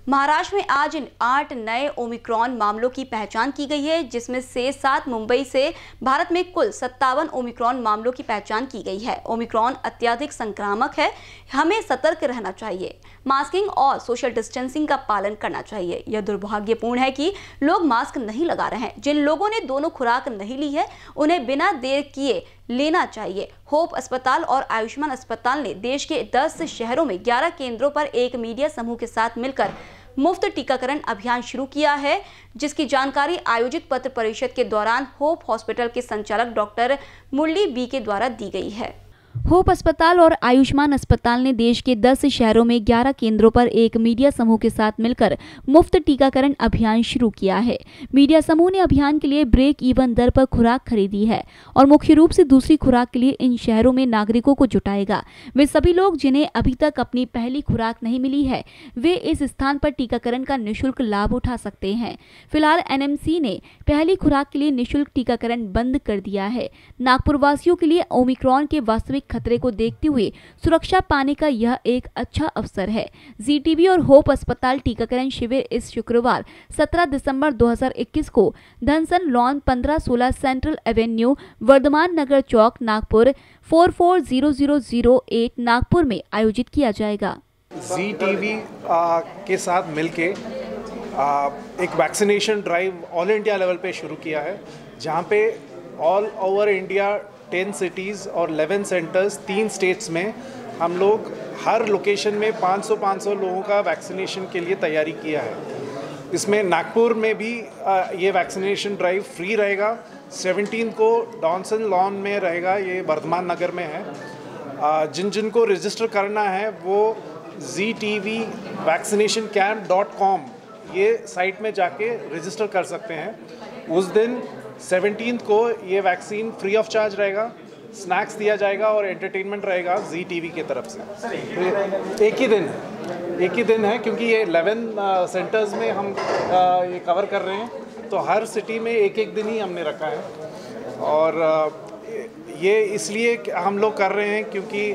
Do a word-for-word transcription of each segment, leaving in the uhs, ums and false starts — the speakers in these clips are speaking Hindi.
महाराष्ट्र में आज आठ नए ओमिक्रॉन मामलों की पहचान की गई है, जिसमें से सात मुंबई से। भारत में कुल सत्तावन ओमिक्रॉन मामलों की पहचान की गई है। ओमिक्रॉन अत्यधिक संक्रामक है, हमें सतर्क रहना चाहिए। मास्किंग और सोशल डिस्टेंसिंग का पालन करना चाहिए। यह दुर्भाग्यपूर्ण है कि लोग मास्क नहीं लगा रहे हैं। जिन लोगों ने दोनों खुराक नहीं ली है, उन्हें बिना देर किए लेना चाहिए। होप अस्पताल और आयुष्मान अस्पताल ने देश के दस शहरों में ग्यारह केंद्रों पर एक मीडिया समूह के साथ मिलकर मुफ्त टीकाकरण अभियान शुरू किया है, जिसकी जानकारी आयोजित पत्र परिषद के दौरान होप हॉस्पिटल के संचालक डॉक्टर मुरली बी के द्वारा दी गई है। होप अस्पताल और आयुष्मान अस्पताल ने देश के दस शहरों में ग्यारह केंद्रों पर एक मीडिया समूह के साथ मिलकर मुफ्त टीकाकरण अभियान शुरू किया है। मीडिया समूह ने अभियान के लिए ब्रेक इवन दर पर खुराक खरीदी है और मुख्य रूप से दूसरी खुराक के लिए इन शहरों में नागरिकों को जुटाएगा। वे सभी लोग जिन्हें अभी तक अपनी पहली खुराक नहीं मिली है, वे इस स्थान पर टीकाकरण का निःशुल्क लाभ उठा सकते हैं। फिलहाल एन एम सी ने पहली खुराक के लिए निःशुल्क टीकाकरण बंद कर दिया है। नागपुर वासियों के लिए ओमिक्रॉन के वास्तविक खतरे को देखते हुए सुरक्षा पाने का यह एक अच्छा अवसर है। जी टी वी और होप अस्पताल टीकाकरण शिविर इस शुक्रवार सत्रह दिसंबर दो हज़ार इक्कीस को धनसन लॉन पंद्रह सोलह सेंट्रल एवेन्यू, वर्धमान नगर चौक, नागपुर चार चार शून्य शून्य शून्य आठ नागपुर में आयोजित किया जाएगा। जी टी वी के साथ मिलके आ, एक vaccination drive all India level पे शुरू किया है, जहाँ पे all over India ten cities और इलेवन सेंटर्स तीन स्टेट्स में हम लोग हर लोकेशन में पाँच सौ पाँच सौ लोगों का वैक्सीनेशन के लिए तैयारी किया है। इसमें नागपुर में भी ये वैक्सीनेशन ड्राइव फ्री रहेगा। सेवनटीन को डॉनसन लॉन में रहेगा, ये वर्धमान नगर में है। जिन जिन को रजिस्टर करना है वो G T V vaccination camp dot com ये साइट में जाके रजिस्टर कर सकते हैं। उस दिन सेवनटीन को ये वैक्सीन फ्री ऑफ चार्ज रहेगा, स्नैक्स दिया जाएगा और एंटरटेनमेंट रहेगा जी टी वी की तरफ से। तो एक ही दिन एक ही दिन है, क्योंकि ये इलेवन सेंटर्स में हम आ, ये कवर कर रहे हैं, तो हर सिटी में एक एक दिन ही हमने रखा है। और आ, ये इसलिए हम लोग कर रहे हैं क्योंकि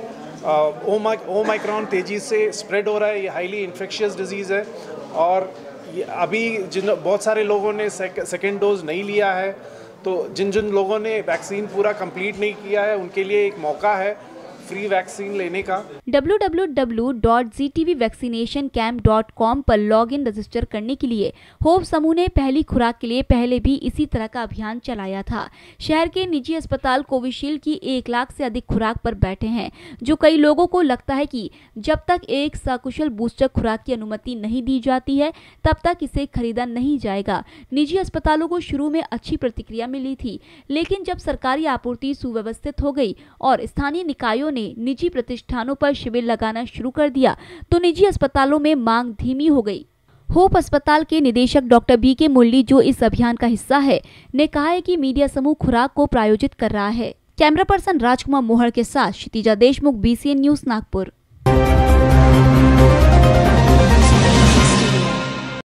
ओमाइक्रॉन तेज़ी से स्प्रेड हो रहा है। ये हाईली इन्फेक्शियस डिजीज़ है और अभी जिन बहुत सारे लोगों ने सेकेंड डोज नहीं लिया है, तो जिन जिन लोगों ने वैक्सीन पूरा कंप्लीट नहीं किया है, उनके लिए एक मौका है फ्री वैक्सीन लेने का। W W W dot G T V vaccination camp dot com पर लॉग इन रजिस्टर करने के लिए होप समूह ने पहली खुराक के लिए पहले भी इसी तरह का अभियान चलाया था। शहर के निजी अस्पताल कोविशील्ड की एक लाख से अधिक खुराक पर बैठे हैं, जो कई लोगों को लगता है कि जब तक एक सकुशल बूस्टर खुराक की अनुमति नहीं दी जाती है, तब तक इसे खरीदा नहीं जाएगा। निजी अस्पतालों को शुरू में अच्छी प्रतिक्रिया मिली थी, लेकिन जब सरकारी आपूर्ति सुव्यवस्थित हो गई और स्थानीय निकायों ने निजी प्रतिष्ठानों पर शिविर लगाना शुरू कर दिया, तो निजी अस्पतालों में मांग धीमी हो गई। होप अस्पताल के निदेशक डॉक्टर बी के मुरली, जो इस अभियान का हिस्सा है, ने कहा है कि मीडिया समूह खुराक को प्रायोजित कर रहा है। कैमरा पर्सन राजकुमार मोहर के साथ Kshitija Deshmukh, B C N news, Nagpur.